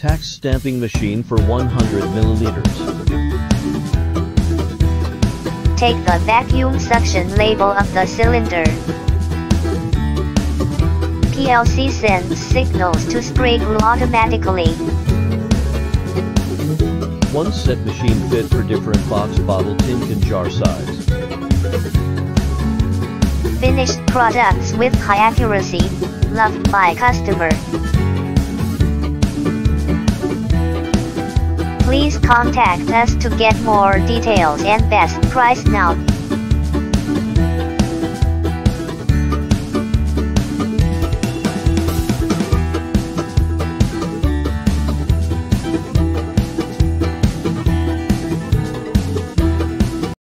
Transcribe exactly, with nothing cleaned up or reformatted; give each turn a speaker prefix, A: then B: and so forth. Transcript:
A: Tax stamping machine for one hundred milliliters.
B: Take the vacuum suction label of the cylinder. P L C sends signals to spray glue automatically.
A: One set machine fit for different box, bottle, tin can, jar size.
B: Finished products with high accuracy, loved by customer. Please contact us to get more details and best price now.